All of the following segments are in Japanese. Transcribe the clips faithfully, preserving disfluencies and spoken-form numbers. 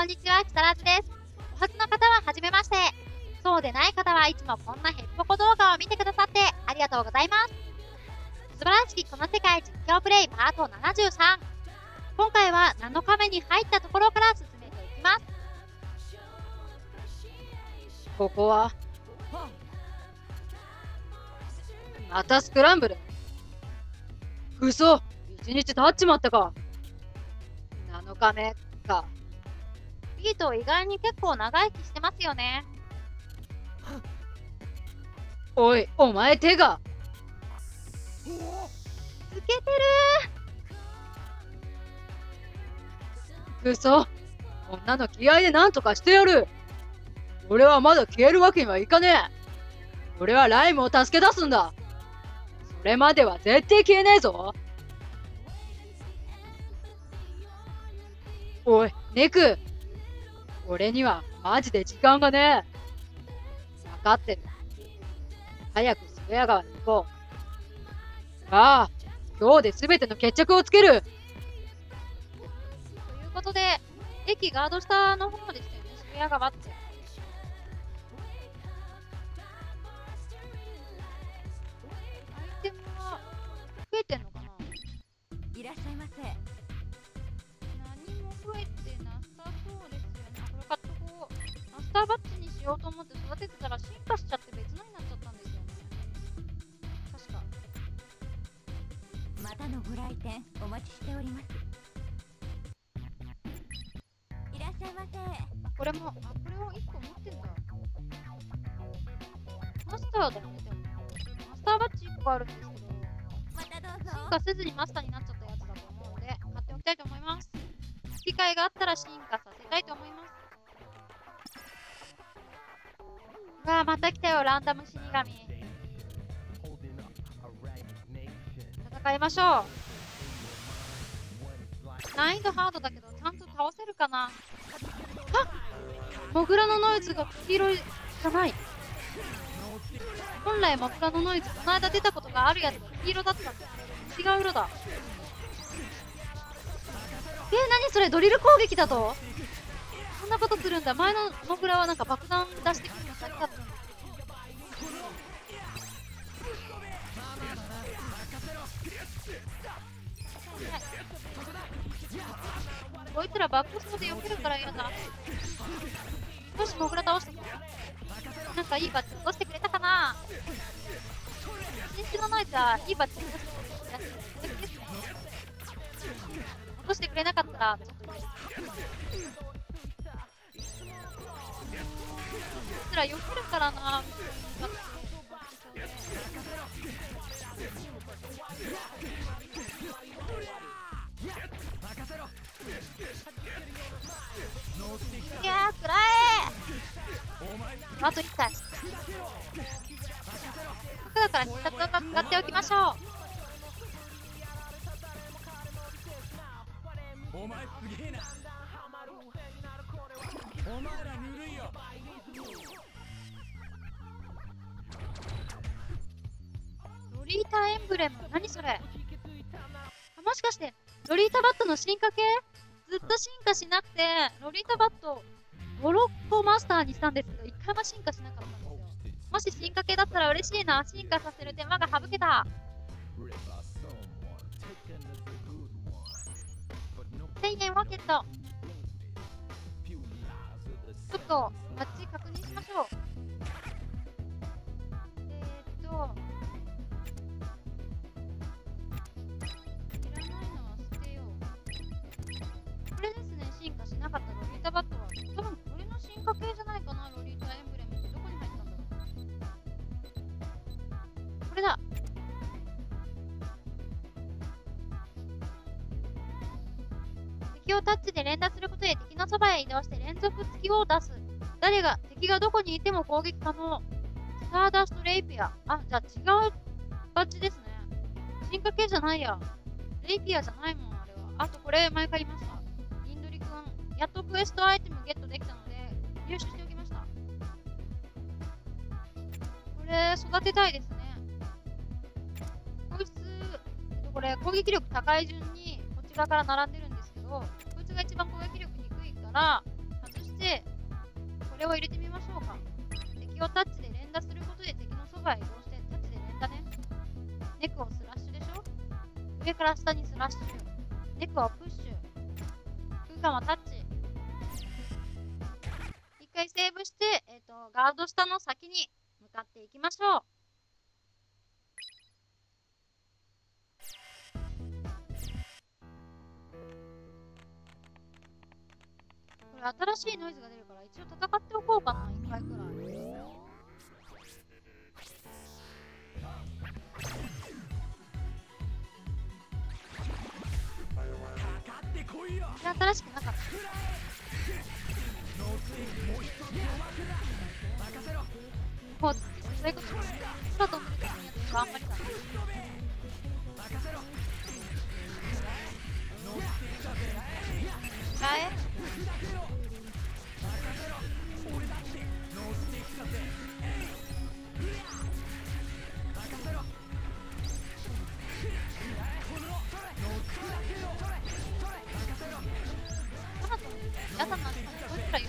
んにちは、木更津です。お初の方ははじめまして。そうでない方はいつもこんなヘッポコ動画を見てくださってありがとうございます。素晴らしきこの世界実況プレイパートななじゅうさん。今回はなのかめに入ったところから進めていきます。 ここはまたスクランブル。嘘、一日経っちまったか。なのかめか。 ピート意外に結構長生きしてますよね。 おい、お前手がつけてる。 嘘、こんなの気合でなんとかしてやる。俺はまだ消えるわけにはいかねえ。俺はライムを助け出すんだ。それまでは絶対消えねえぞ。おい、ネク。俺にはマジで時間がねえ。分かってる。早くスウェア川に行こう。ああ、今日で全ての決着をつける。 ということで、駅ガード下の方ですよね、渋谷川って。アイテムは増えてんのかな。 いらっしゃいませ。 何も増えてなさそうですよね。これ買っとこう。マスターバッジにしようと思って育ててたら進化しちゃって別のになっちゃったんですよね。確か。 またのご来店お待ちしております。いらっしゃいませ。 これも、あ、これをいっこ持ってんだ。マスターだね、でも。マスターバッジいっこあるんですけど、 またどうぞ。 進化せずにマスターになっちゃったやつだと思うので、買っておきたいと思います。機会があったら進化させたいと思います。うわぁ、また来たよ、ランダム死神。戦いましょう。難易度ハードだけど、ちゃんと倒せるかな。あっ、モグラのノイズが黄色いじゃない。本来モグラのノイズ、この間出たことがあるやつが黄色だったんですけど、違う色だ。えー、何それ、ドリル攻撃だとそんなことするんだ。前のモグラはなんか爆弾出してくるのだけだったんだ。こいつらバックストで避けるから嫌だ。よし、モグラ倒したぞ。なんかいいバッジ落としてくれたかな。新種のノイズはいいバッジ落としてくれたやつですね。落としてくれなかったら、ちょっと。こいつら避けるからな。いやー、くらえー。あといっかい。僕だから必殺技使っておきましょう。 お前すげえな。お前らぬるいよ。 ロリータエンブレム、何それ。あ、もしかしてロリータバットの進化系？ずっと進化しなくて、ロリータバットご、ろっこマスターにしたんですけど、いっかいも進化しなかったんですよ。もし進化系だったら嬉しいな。進化させる手間が省けた。せんえんワケット。ちょっとバッジ確認しましょう。えーっと、いらないのは捨てよう。これですね、進化しなかったロリータバットは。多分これの進化系じゃないかな。ロリータエンブレムってどこに入ったんだろう。これだ。敵をタッチで連打することで敵のそばへ移動して連続突きを出す。誰が、敵がどこにいても攻撃可能。スターダストレイピア。あ、じゃあ違うバッジですね。進化系じゃないや。レイピアじゃないもん、あれは。あとこれ前買いました。インドリくん。やっとクエストアイテムゲットできたので、入手しておきました。これ、育てたいですね。こいつ、これ攻撃力高い順にこっち側から並んでるんですけど、こいつが一番攻撃力低いから、 これを入れてみましょうか。敵をタッチで連打することで敵のそばへ移動してタッチで連打ね。ネクをスラッシュでしょ。上から下にスラッシュ。ネクをプッシュ。空間はタッチ。一回セーブして、えっと、ガード下の先に向かっていきましょう。これ新しいノイズが出るから一応戦っておこうかな、一回くらい。新しくなかった。もう、そういうこと空飛んでる時にやつがあんまりだね。使えやだな、こいつらいる。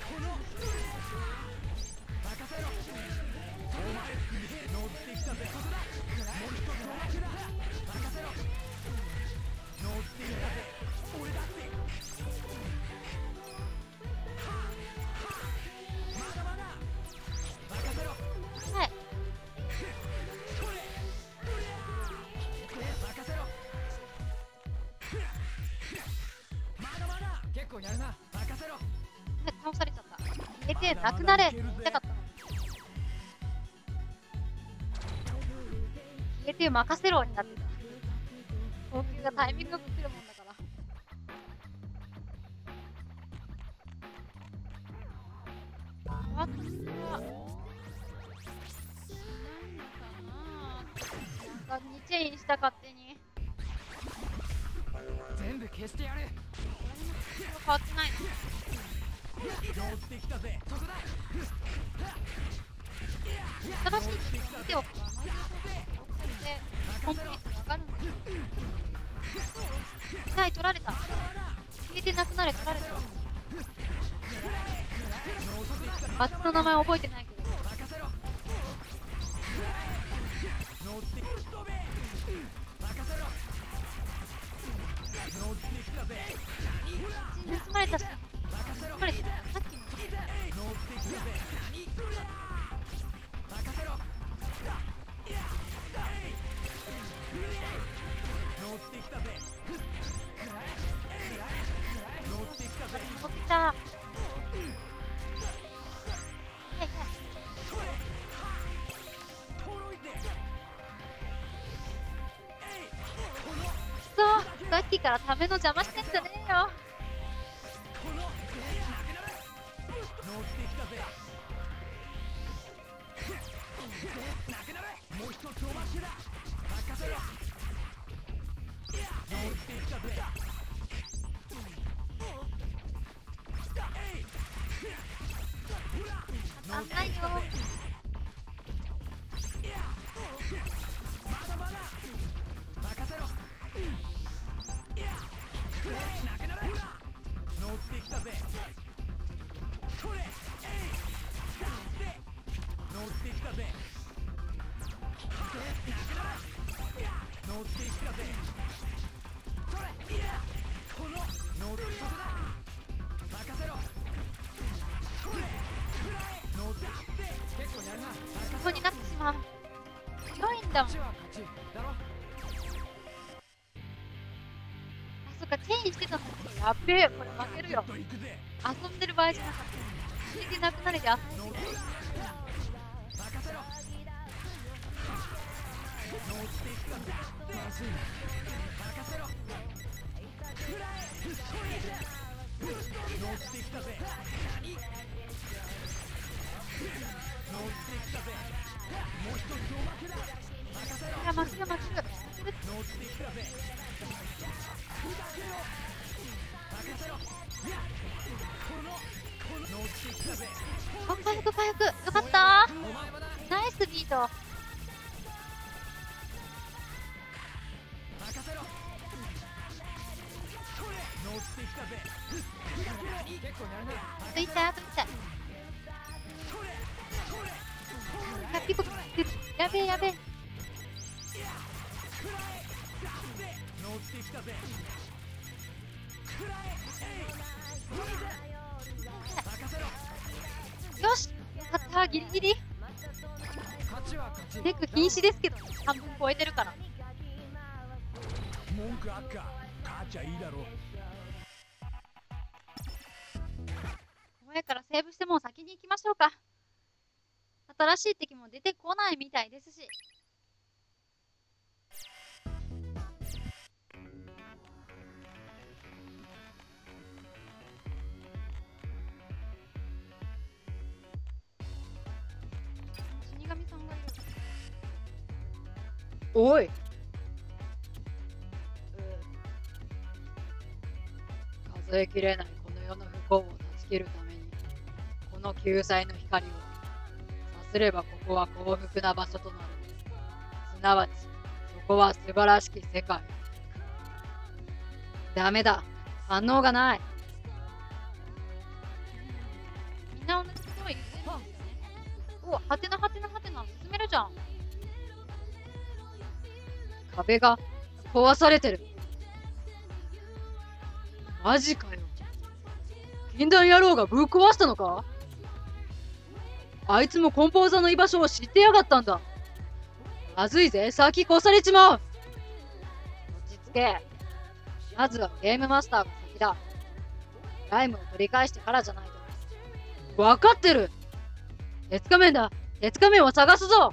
はい。 結構やるな。任せろ。 倒されちゃった。入れてなくなれって言いたかったのに。入れて任せろになってた。高級がタイミングよく来るもんだから。あとはないのかな。なんかにチェインした勝手に。 全部消してやる。 変わってないの。 乗ってきたぜ。そこだ。 新しい機能見ておくわ。内容でコンプリートわかるんだよ。はい、取られた。消えてなくなれ、取られた。バッツの名前覚えてないけど。盗まれたし、盗まれてた。さっきの。乗ってきた。はいはい。くそ、さっきからための邪魔してんじゃねえよ。あんないよ。ここになってしまう。強いんだもん。あ、そっか、チェインしてたのに。やっべえ、これ負けるよ。遊んでる場合じゃなかった。消えてなくなれで遊んでる。いや、負ける負ける。あ、回復回復。よかったー。ナイスビート。あといち体、あといち体。 あ、ピコピコ。やべえやべえ。 乗ってきたぜ。任せろ。 よし、勝った、ギリギリ。 勝ちは勝ち。 デク瀕死ですけど、半分超えてるから。 文句あっか。勝っちゃいいだろう。 前からセーブしてもう先に行きましょうか。新しい敵も出てこないみたいですし。死神さんがいる。 おい。数えきれないこの世の不幸を断ち切るために、この救済の光を、さすればここは幸福な場所となる。すなわち、そこは素晴らしき世界。ダメだ。反応がない。 みんな同じことを言ってるんですよね。お、はてなはてなはてな、進めるじゃん。 壁が壊されてる。マジかよ。禁断野郎がぶっ壊したのか？あいつもコンポーザーの居場所を知ってやがったんだ。まずいぜ、先越されちまう。落ち着け。まずはゲームマスターが先だ。ライムを取り返してからじゃないと。わかってる。鉄仮面だ。鉄仮面を探すぞ。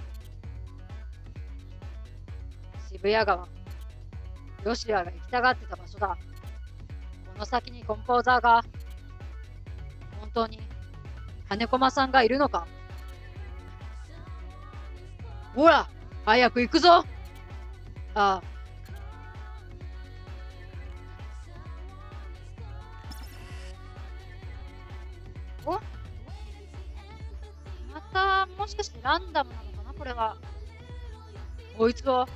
渋谷川。ヨシアが行きたがってた場所だ。この先にコンポーザーが。本当に金駒さんがいるのか？ほら、早く行くぞ。ああ。 お、またもしかしてランダムなのかなこれは。 こいつは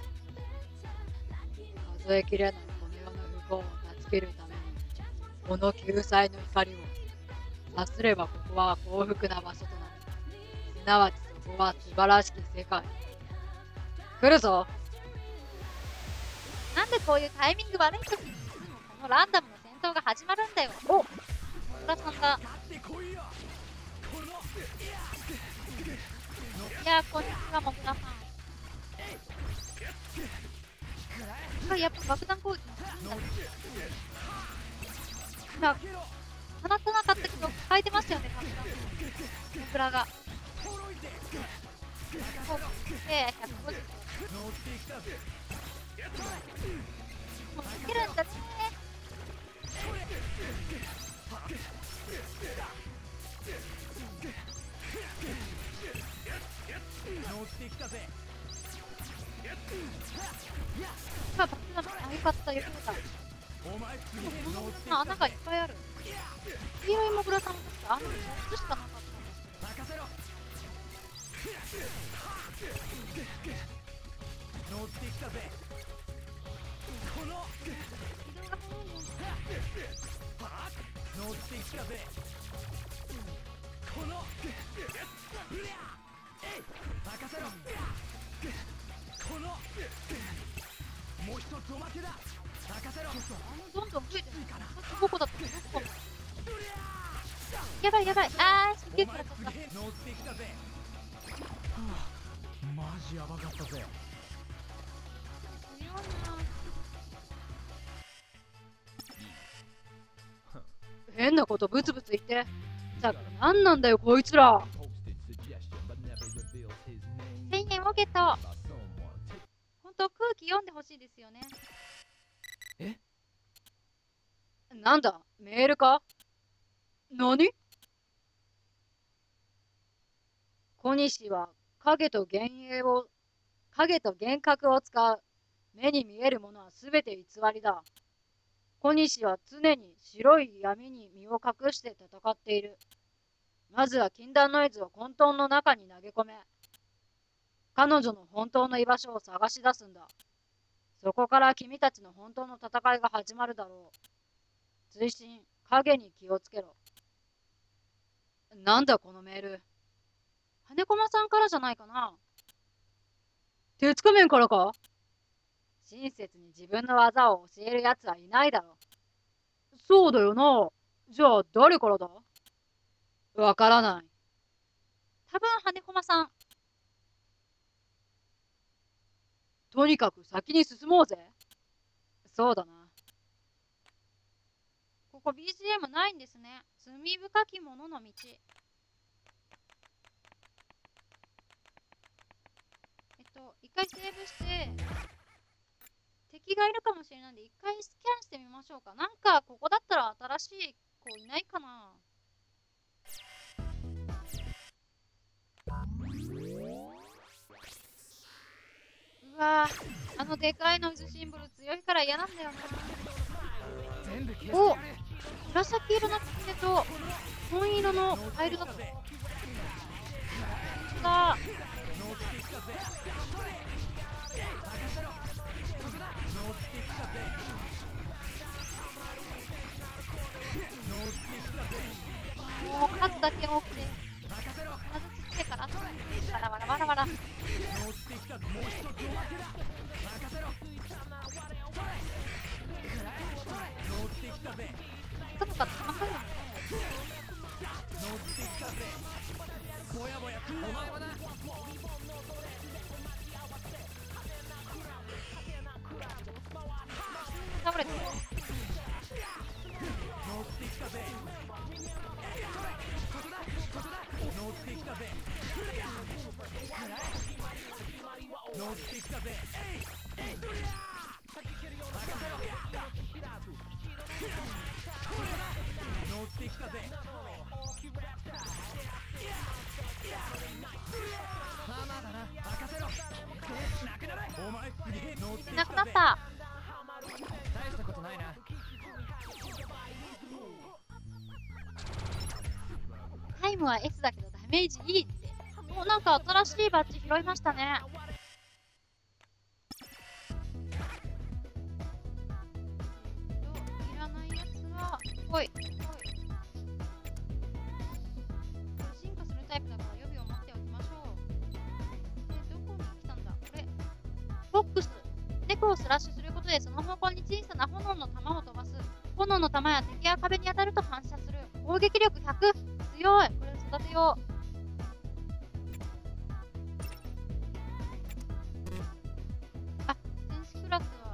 数えきれないこの世の不幸を断ち切るために、この救済の光を察すればここは幸福な場所となる。すなわちそこは素晴らしき世界。来るぞ。 なんでこういうタイミング悪い時にいつもこのランダムの戦闘が始まるんだよ。お、小倉さんだ。いやー、こんにちは、もぐらさん。あ、やっぱ爆弾攻撃もするんだね。今、放たなかったけど、抱えてましたよね、爆弾。もぐらが。で、ひゃくごじゅう。もうつけるんだね。 乗ってきたぜ。 今、爆弾、あ、よかった、よかった。 お前次この乗ってき穴がいっぱいある。黄色いモグラさんも確か穴みっつしかなかったんです任せろ。乗ってきたぜ。このけど、移動が早いよ。 乗ってきたぜ。この任せろ。このもう一つおまけだ。任せろ。 あの、どんどん増えてる。さっきごこだったけど、どこかも。やばいやばい。あー、すっげえ食らっちゃった。 乗ってきたぜ。はあ、マジやばかったぜ。 強いな。 変なことブツブツ言って。さく何なんだよこいつら。 せんえんをゲット。本当空気読んでほしいですよね。 え？ なんだメールか？何？小西は影と幻影を影と幻覚を使う。目に見えるものはすべて偽りだ。小西は常に白い闇に身を隠して戦っている。まずは禁断ノイズを混沌の中に投げ込め。彼女の本当の居場所を探し出すんだ。そこから君たちの本当の戦いが始まるだろう。追伸、影に気をつけろ。なんだこのメール。 羽駒さんからじゃないかな。 鉄仮面からか？親切に自分の技を教える奴はいないだろ。そうだよな。じゃあ誰からだ？わからない。 多分羽駒さん。 とにかく先に進もうぜ。そうだな。 ここ ビージーエム ないんですね。罪深き者の道。えっと、一回セーブして、敵がいるかもしれないんで、一回スキャンしてみましょうか。なんか、ここだったら新しい子いないかな。うわぁ、あのでかいノイズシンボル強いから嫌なんだよな。お、紫色のつくねと紺色のパイルだと。だ。もう数だけ多くて、まずつってからバラバラバラバラ。とか細かいのね。倒れてる。いなくなった。 大したことないな。 タイムは S だけどダメージいいって。もうなんか新しいバッジ拾いましたね。いらないやつは、ほい、ほい。進化するタイプだから予備を持っておきましょう。で、どこに来たんだこれ。ボックス。猫をスラッシュすることでその方向に小さな炎の玉を飛ばす。炎の玉や敵や壁に当たると反射する。攻撃力ひゃく。強い。これを育てよう。あ、戦士クラスは。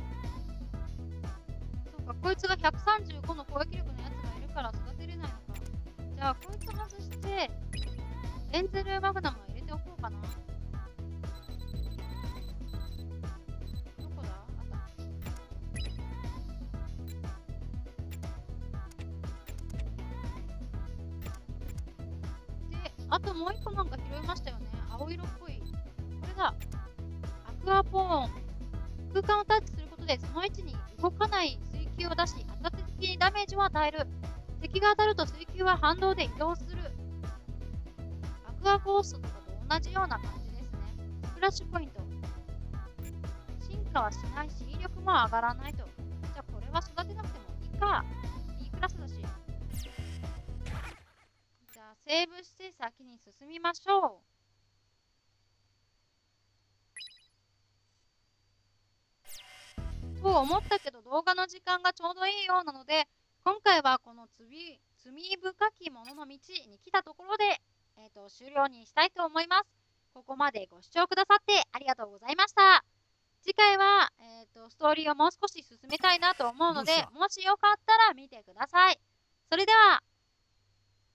そうか、こいつがひゃくさんじゅうごの攻撃力のやつがいるから育てれないのか。じゃあ、こいつ外して、エンゼルマグナムは入れておこうかな。どこだ？あった。で、あともう一個なんか拾いましたよね。青色っぽい。これだ。アクアポーン。空間をタッチすることでその位置に動かない水球を出し、当たった敵にダメージを与える。敵が当たると水球は反動で移動する。アクアゴーストとかと同じような感じですね。スプラッシュポイント。進化はしないし、威力も上がらないと。じゃあこれは育てなくてもいいか。いいクラスだし。じゃあセーブして先に進みましょう。と思ったけど動画の時間がちょうどいいようなので、今回はこの罪、罪深き者の道に来たところで、えーと、終了にしたいと思います。ここまでご視聴くださってありがとうございました。次回は、えーと、ストーリーをもう少し進めたいなと思うので、もしよかったら見てください。それでは。